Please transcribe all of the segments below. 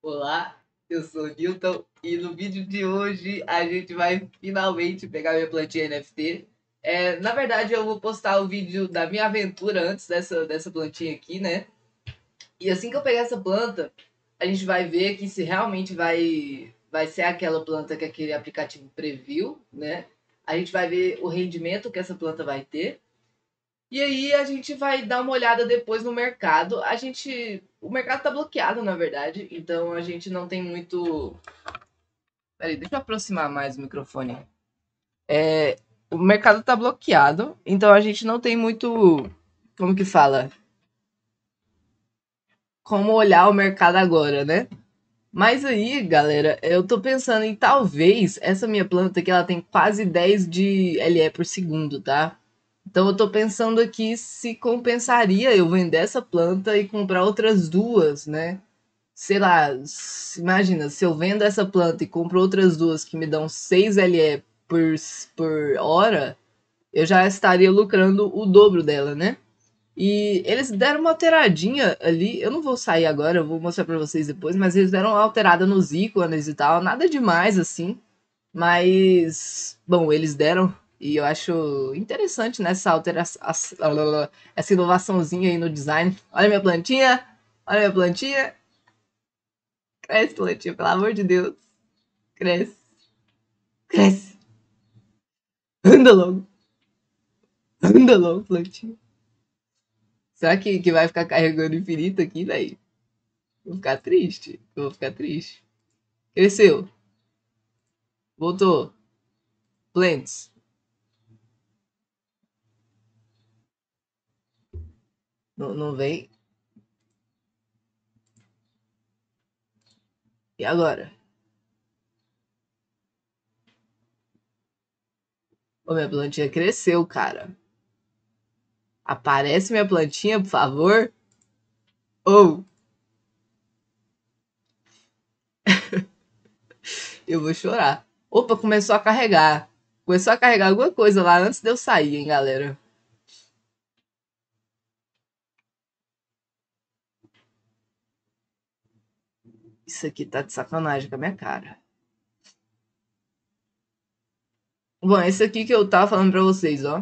Olá, eu sou o Newton e no vídeo de hoje a gente vai finalmente pegar minha plantinha NFT. Na verdade, eu vou postar o vídeo da minha aventura antes dessa plantinha aqui, né? E assim que eu pegar essa planta, a gente vai ver aqui se realmente vai ser aquela planta que aquele aplicativo previu, né? A gente vai ver o rendimento que essa planta vai ter. E aí a gente vai dar uma olhada depois no mercado. O mercado tá bloqueado, na verdade, então a gente não tem muito. Peraí, deixa eu aproximar mais o microfone. O mercado tá bloqueado, então a gente não tem muito, como que fala? Como olhar o mercado agora, né? Mas aí, galera, eu tô pensando em talvez essa minha planta aqui, ela tem quase 10 de LE por segundo, tá? Então eu tô pensando aqui se compensaria eu vender essa planta e comprar outras duas, né? Sei lá, imagina, se eu vendo essa planta e compro outras duas que me dão 6 LE por hora, eu já estaria lucrando o dobro dela, né? E eles deram uma alteradinha ali, eu não vou sair agora, eu vou mostrar pra vocês depois, mas eles deram uma alterada nos ícones e tal, nada demais assim, mas, bom, eles deram, e eu acho interessante nessa alteração, essa inovaçãozinha aí no design. Olha minha plantinha, cresce, plantinha, pelo amor de Deus, cresce, cresce, anda logo, plantinha. Será que vai ficar carregando infinito aqui, velho? Vou ficar triste, eu vou ficar triste. Cresceu, voltou, plants, não vem, e agora? Ô, minha plantinha cresceu, cara. Aparece minha plantinha, por favor. Ou eu vou chorar. Opa, começou a carregar. Começou a carregar alguma coisa lá antes de eu sair, hein, galera. Isso aqui tá de sacanagem com a minha cara. Bom, esse aqui que eu tava falando pra vocês, ó.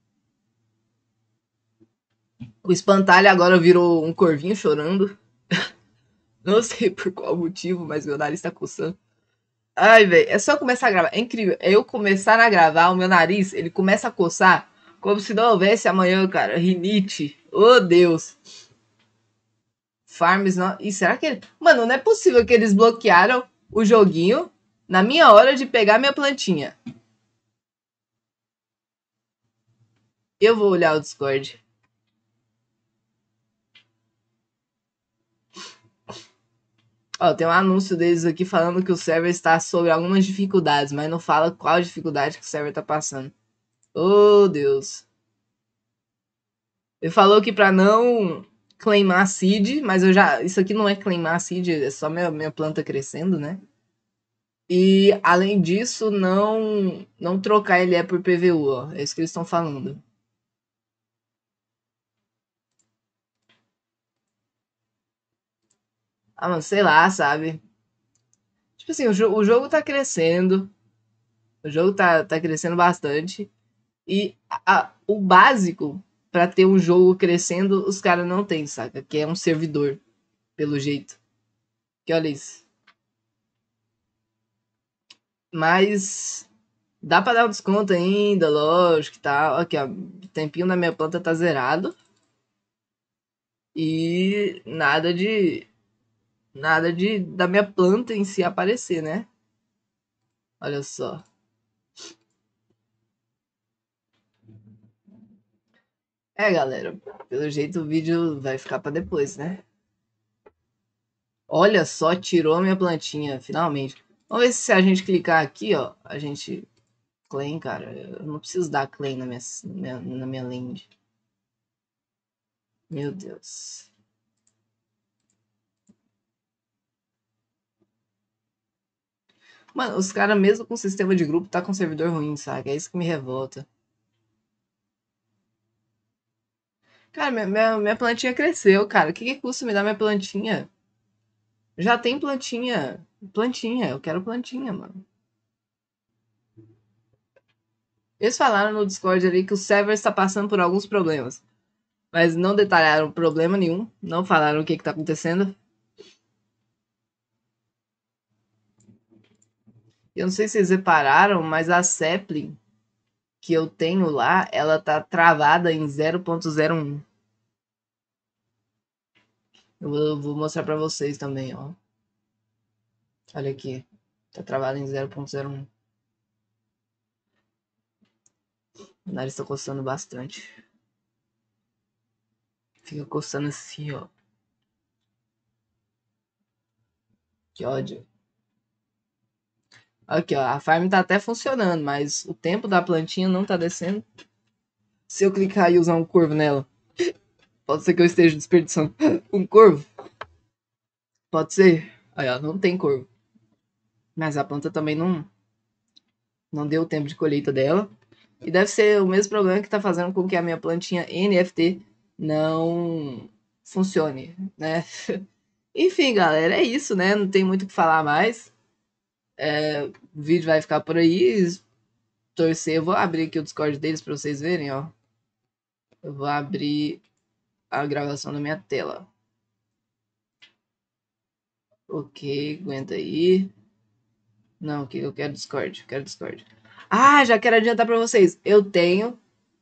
O espantalho agora virou um corvinho chorando. Não sei por qual motivo, mas meu nariz tá coçando. Ai, velho, é só começar a gravar. É incrível. É eu começar a gravar, o meu nariz, ele começa a coçar como se não houvesse amanhã, cara. Rinite. Oh, Deus. Farms não. E será que ele. Mano, não é possível que eles bloquearam o joguinho na minha hora de pegar minha plantinha. Eu vou olhar o Discord. Ó, tem um anúncio deles aqui falando que o server está sob algumas dificuldades, mas não fala qual dificuldade que o server tá passando. Oh, Deus. Ele falou que pra não claimar seed, mas eu já. Isso aqui não é claimar seed, é só minha planta crescendo, né? E além disso, não trocar ele por PVU, ó. É isso que eles estão falando. Ah, mano, sei lá, sabe? Tipo assim, o jogo tá crescendo. O jogo tá crescendo bastante. E o básico pra ter um jogo crescendo, os caras não tem, saca? Que é um servidor, pelo jeito. Que olha isso. Mas dá pra dar um desconto ainda, lógico, tá. Aqui, ó. O tempinho da minha planta tá zerado. E nada de da minha planta em si aparecer, né? Olha só. Galera, pelo jeito o vídeo vai ficar pra depois, né? Olha só, tirou a minha plantinha, finalmente. Vamos ver se a gente clicar aqui, ó, a gente claim, cara. Eu não preciso dar claim na minha land. Meu Deus. Mano, os caras, mesmo com sistema de grupo, tá com servidor ruim, sabe? É isso que me revolta. Cara, minha plantinha cresceu, cara. O que custa me dar minha plantinha? Já tem plantinha. Plantinha, eu quero plantinha, mano. Eles falaram no Discord ali que o server está passando por alguns problemas, mas não detalharam problema nenhum, não falaram o que está acontecendo. Eu não sei se vocês repararam, mas a sapling que eu tenho lá, ela tá travada em 0.01. Eu vou mostrar pra vocês também, ó. Olha aqui. Tá travada em 0.01. O nariz tá coçando bastante. Fica coçando assim, ó. Que ódio. Aqui, ó. A farm tá até funcionando, mas o tempo da plantinha não tá descendo. Se eu clicar e usar um corvo nela, pode ser que eu esteja desperdiçando um corvo. Pode ser. Aí, ó. Não tem corvo. Mas a planta também não deu tempo de colheita dela. E deve ser o mesmo problema que está fazendo com que a minha plantinha NFT não funcione, né? Enfim, galera, é isso, né? Não tem muito o que falar mais. O vídeo vai ficar por aí. Torcer, eu vou abrir aqui o Discord deles para vocês verem, ó. Eu vou abrir a gravação da minha tela. Ok, aguenta aí. Não, que eu quero Discord, eu quero Discord. Ah, já quero adiantar para vocês. Eu tenho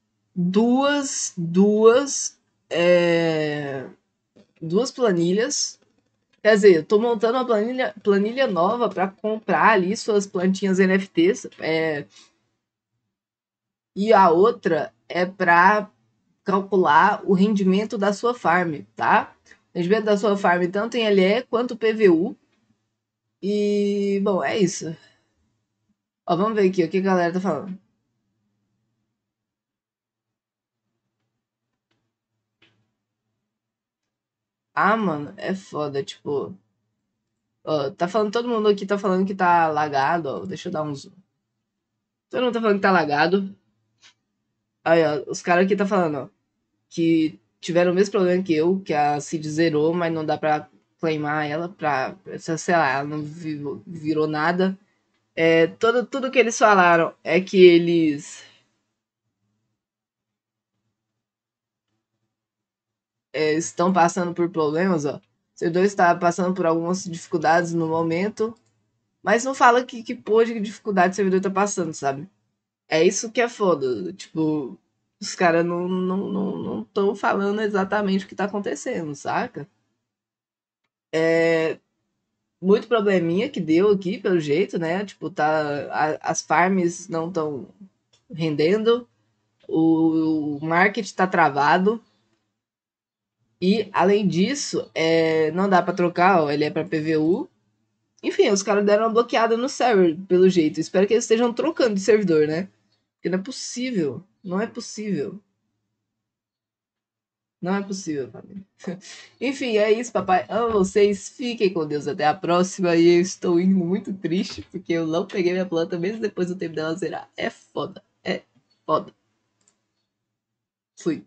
duas planilhas. Quer dizer, eu tô montando uma planilha nova para comprar ali suas plantinhas NFTs. E a outra é para calcular o rendimento da sua farm, tá? O rendimento da sua farm tanto em LE quanto PVU. E, bom, é isso. Ó, vamos ver aqui o que a galera tá falando. Ah, mano, é foda, tipo. Ó, tá falando, todo mundo aqui tá falando que tá lagado, ó. Deixa eu dar um zoom. Todo mundo tá falando que tá lagado. Aí, ó, os caras aqui tá falando, ó, que tiveram o mesmo problema que eu, que a Cid zerou, mas não dá pra claimar ela sei lá, ela não virou nada. Tudo que eles falaram é que eles estão passando por problemas, ó. O servidor está passando por algumas dificuldades no momento, mas não fala que porra de dificuldade o servidor tá passando, sabe? É isso que é foda. Tipo, os caras não estão falando exatamente o que tá acontecendo, saca? Muito probleminha que deu aqui, pelo jeito, né? Tipo, as farms não estão rendendo, o market está travado. E, além disso, não dá para trocar, ó, ele é para PVU. Enfim, os caras deram uma bloqueada no server, pelo jeito. Espero que eles estejam trocando de servidor, né? Porque não é possível. Não é possível. Não é possível, família. Enfim, é isso, papai. Amo vocês. Fiquem com Deus. Até a próxima. E eu estou indo muito triste porque eu não peguei minha planta mesmo depois do tempo dela zerar. É foda. É foda. Fui.